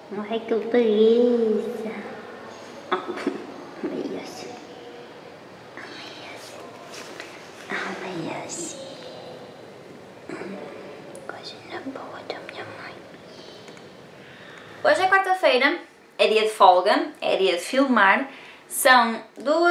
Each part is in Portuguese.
Ai, que preguiça. Amei-se. Amei-se. Coisinha boa da minha mãe. Hoje é quarta-feira, é dia de folga, é dia de filmar. São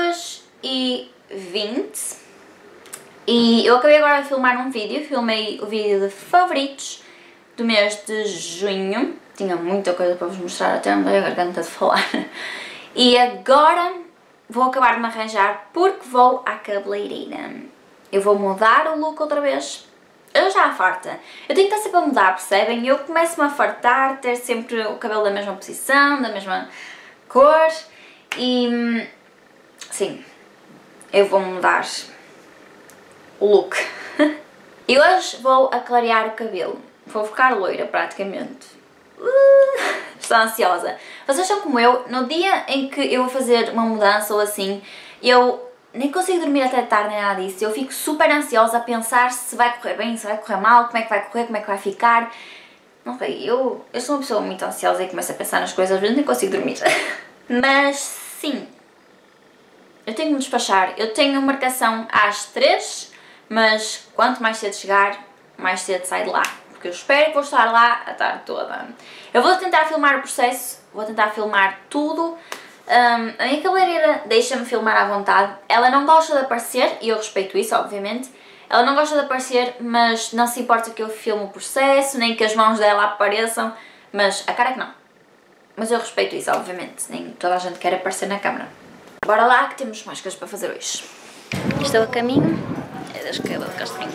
2h20 e eu acabei agora de filmar um vídeo. Filmei o vídeo de favoritos do mês de junho. Tinha muita coisa para vos mostrar, até me dei a garganta de falar. E agora vou acabar de me arranjar porque vou à cabeleireira. Eu vou mudar o look outra vez. Eu já farta. Eu tenho que estar sempre a mudar, percebem? Eu começo-me a fartar, ter sempre o cabelo da mesma posição, da mesma cor. E sim, eu vou mudar o look. E hoje vou clarear o cabelo. Vou ficar loira praticamente. Estou ansiosa. Vocês são como eu, no dia em que eu vou fazer uma mudança ou assim, eu nem consigo dormir até tarde nem nada disso. Eu fico super ansiosa a pensar se vai correr bem, se vai correr mal, como é que vai correr, como é que vai ficar. Não sei, eu sou uma pessoa muito ansiosa e começo a pensar nas coisas, às vezes nem consigo dormir. Mas sim, eu tenho que me despachar. Eu tenho marcação às 3, mas quanto mais cedo chegar, mais cedo saio de lá. Porque eu espero que vou estar lá a tarde toda. Eu vou tentar filmar o processo, vou tentar filmar tudo. A minha cabeleireira deixa-me filmar à vontade. Ela não gosta de aparecer, e eu respeito isso, obviamente. Ela não gosta de aparecer, mas não se importa que eu filme o processo, nem que as mãos dela apareçam, mas a cara é que não. Mas eu respeito isso, obviamente. Nem toda a gente quer aparecer na câmara. Bora lá que temos mais coisas para fazer hoje. Estou a caminho. É da esquerda do Castrinho.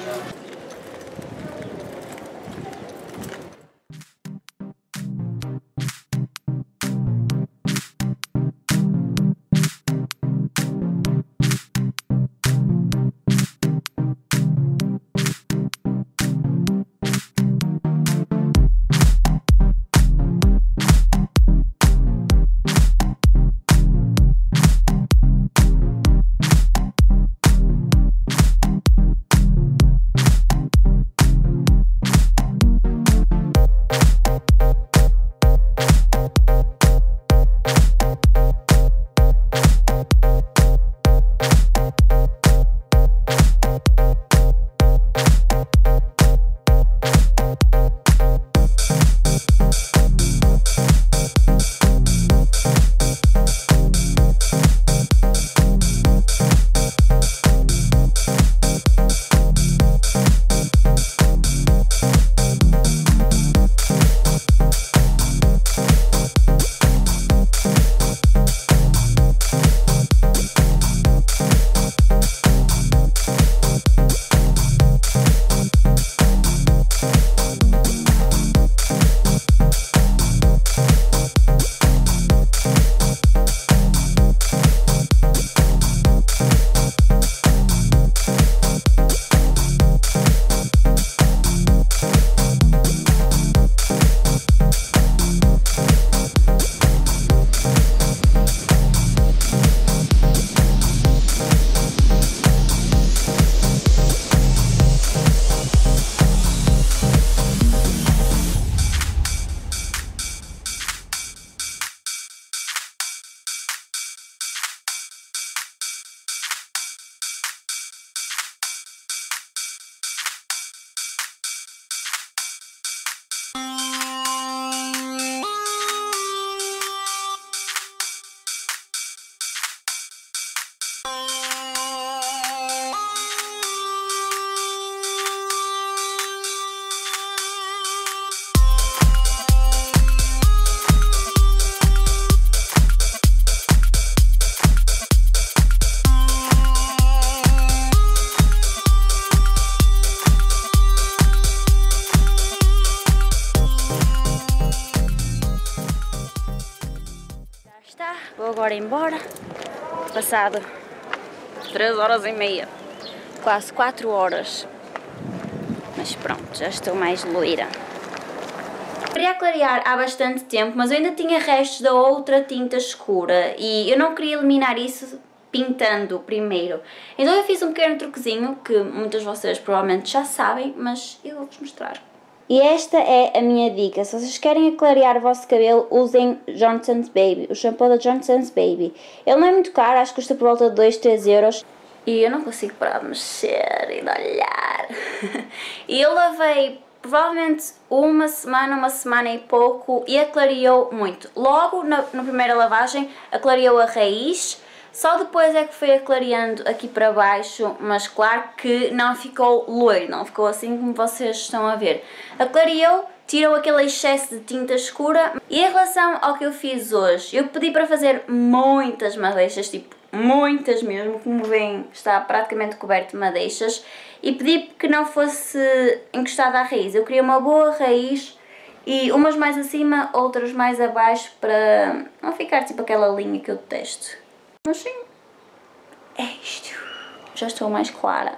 Vou agora embora, passado 3h30, quase 4 horas, mas pronto, já estou mais loira. Queria clarear há bastante tempo, mas eu ainda tinha restos da outra tinta escura e eu não queria eliminar isso pintando primeiro. Então eu fiz um pequeno truquezinho que muitas de vocês provavelmente já sabem, mas eu vou-vos mostrar. E esta é a minha dica. Se vocês querem clarear o vosso cabelo, usem Johnson's Baby, o shampoo da Johnson's Baby. Ele não é muito caro, acho que custa por volta de 2, 3 euros. E eu não consigo parar de mexer e de olhar. E eu lavei provavelmente uma semana e pouco e aclareou muito. Logo na primeira lavagem aclareou a raiz. Só depois é que foi aclareando aqui para baixo, mas claro que não ficou loiro, não ficou assim como vocês estão a ver. Aclareou, tirou aquele excesso de tinta escura. E em relação ao que eu fiz hoje, eu pedi para fazer muitas madeixas, tipo muitas mesmo, como veem está praticamente coberto de madeixas. E pedi que não fosse encostada à raiz, eu queria uma boa raiz e umas mais acima, outras mais abaixo para não ficar tipo aquela linha que eu detesto. Mas sim, é isto. Já estou mais clara.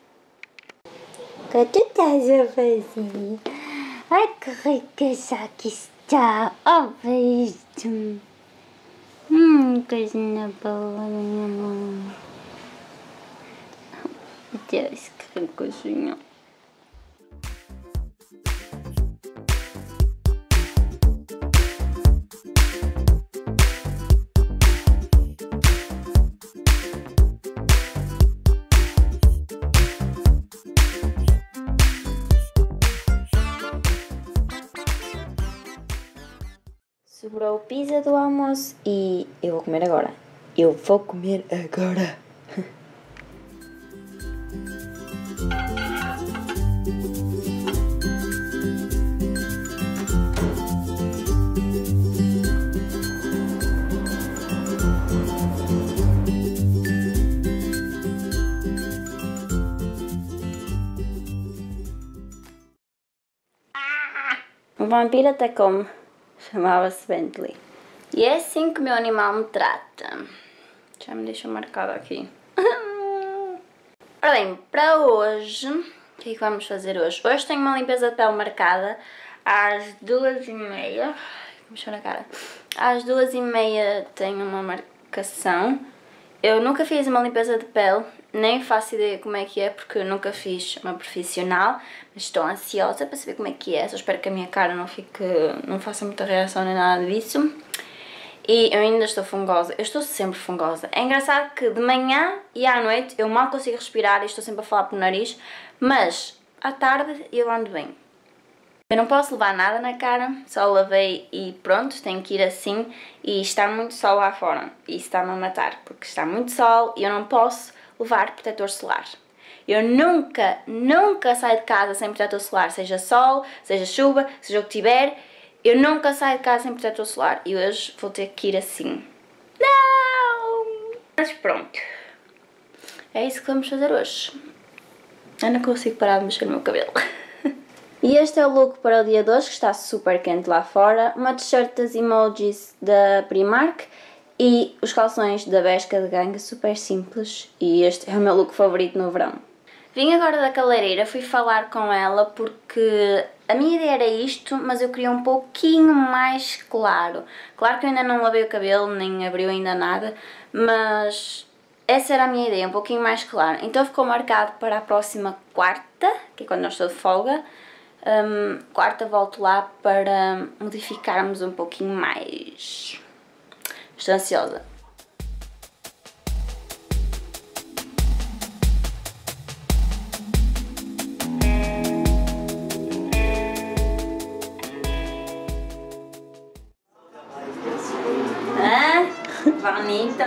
O que tu estás a fazer? Ai, que rica já que está. Oh, beijo. Coisinha boa da minha mão. Deus, que ricozinho. Sobrou o pizza do almoço e eu vou comer agora. Eu vou comer agora. O vampiro atacou-me. Chamava-se Bentley. E é assim que o meu animal me trata. Já me deixou marcado aqui. Ora bem, para hoje, o que é que vamos fazer hoje? Hoje tenho uma limpeza de pele marcada às 2h30. Mexeu na cara. Às 2h30 tenho uma marcação. Eu nunca fiz uma limpeza de pele, nem faço ideia como é que é, porque eu nunca fiz uma profissional, mas estou ansiosa para saber como é que é. Só espero que a minha cara não faça muita reação nem nada disso. E eu ainda estou fungosa, eu estou sempre fungosa. É engraçado que de manhã e à noite eu mal consigo respirar e estou sempre a falar pelo nariz, mas à tarde eu ando bem. Eu não posso levar nada na cara, só lavei e pronto, tenho que ir assim. E está muito sol lá fora, e isso está-me a matar, porque está muito sol e eu não posso levar protetor solar. Eu nunca saio de casa sem protetor solar, seja sol, seja chuva, seja o que tiver. Eu nunca saio de casa sem protetor solar e hoje vou ter que ir assim. Não! Mas pronto, é isso que vamos fazer hoje. Eu não consigo parar de mexer no meu cabelo. E este é o look para o dia de hoje, que está super quente lá fora. Uma t-shirt das emojis da Primark e os calções da Bershka de ganga, super simples. E este é o meu look favorito no verão. Vim agora da cabeleireira, fui falar com ela porque a minha ideia era isto, mas eu queria um pouquinho mais claro. Claro que eu ainda não lavei o cabelo, nem abriu ainda nada, mas essa era a minha ideia, um pouquinho mais claro. Então ficou marcado para a próxima quarta, que é quando eu estou de folga. Quarta volto lá para modificarmos um pouquinho mais. Estou ansiosa. Vanita.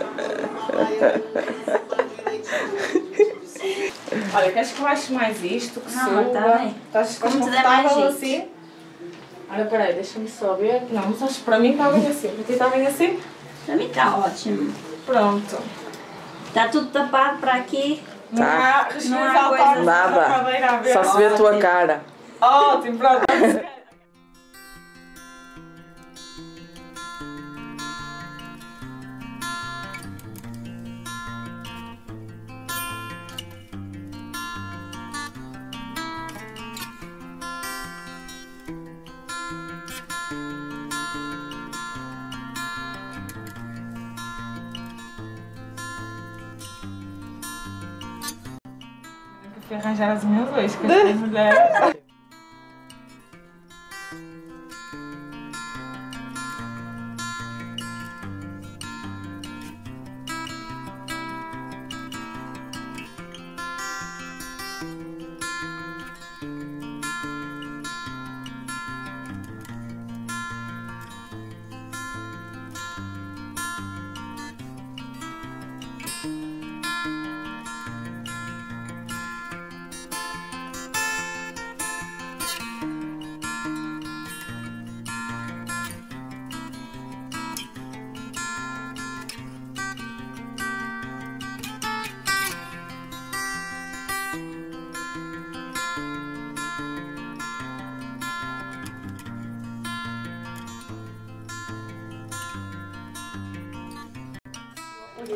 Olha, queres que eu ache mais isto? Que não, suba? Está bem. Estás como te der mais jeito. assim? Olha, peraí, deixa-me só ver. Não, mas acho que para mim está bem assim. Para ti está bem assim? Para mim está ótimo. Pronto. Está tudo tapado para aqui. Não há respiração não há coisa. Nada. Só se vê a tua cara. Ótimo, pronto. Fui arranjar as minhas hoje, que eu sou mulher.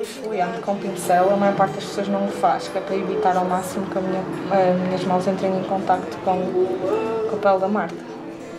esfoliante com pincel, a maior parte das pessoas não o faz, que é para evitar ao máximo que as minhas mãos entrem em contacto com a pele da Marta.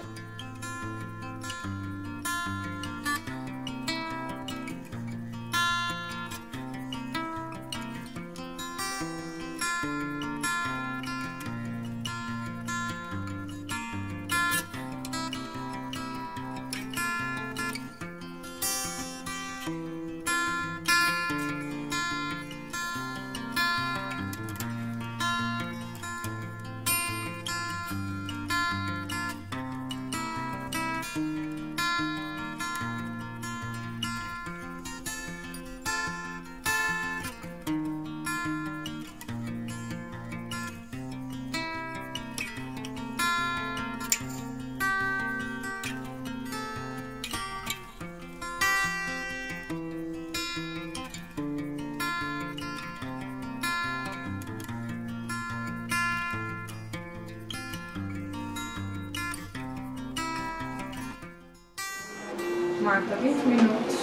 Marta, 20 minutos.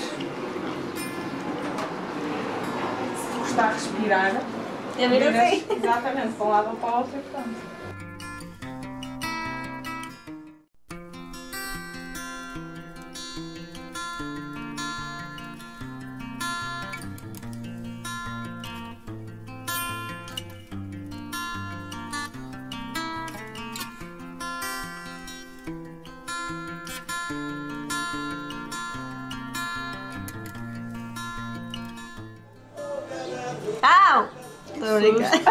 Se gostar de respirar, viras exatamente para um lado ou para o outro e pronto. Au! Tô brincando.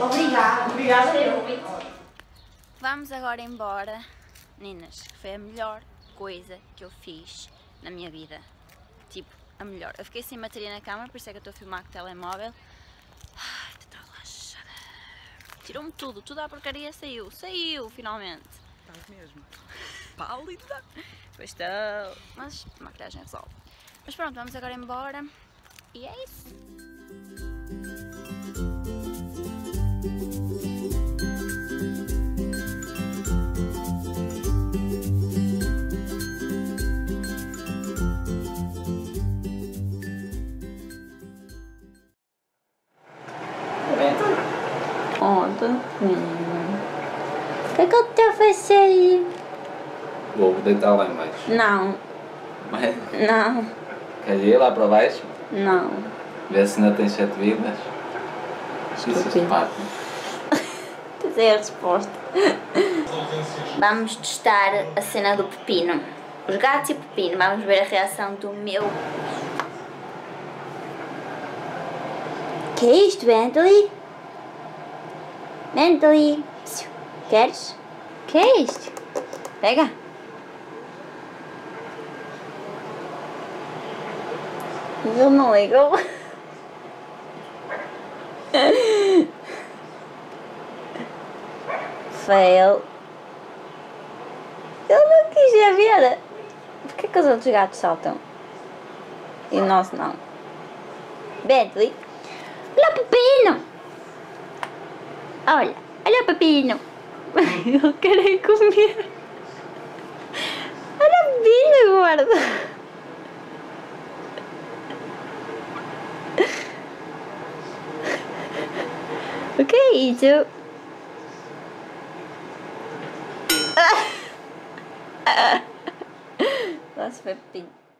Obrigada. Obrigada. Vamos agora embora. Meninas, foi a melhor coisa que eu fiz na minha vida. Tipo, a melhor. Eu fiquei sem bateria na câmera, por isso é que eu estou a filmar com o telemóvel. Ai, estou relaxada. Tirou-me tudo, tudo à porcaria saiu. Saiu, finalmente. Estás mesmo pálida. Pois estou. Mas a maquilhagem resolve. Mas pronto, vamos agora embora. E é isso. O que é que ele está a fazer aí? Vou deitar lá embaixo. Não, Mas não, quer ir lá para baixo? não. Ver se ainda tem 7 vidas. Isso Estúpido. é parte. Essa é a resposta. Vamos testar a cena do pepino. Os gatos e o pepino. Vamos ver a reação do meu. Que é isto, Bentley? Bentley. Queres? Que é isto? Pega. Ele não ligou. Fail. Ele não quis ir ver. Porquê que os outros gatos saltam? E o nosso não? Bentley. Olha o pepino. Olha o pepino. Ele quer ir comer. Olha o pepino, guarda. O que é isso? Nossa, foi pepino.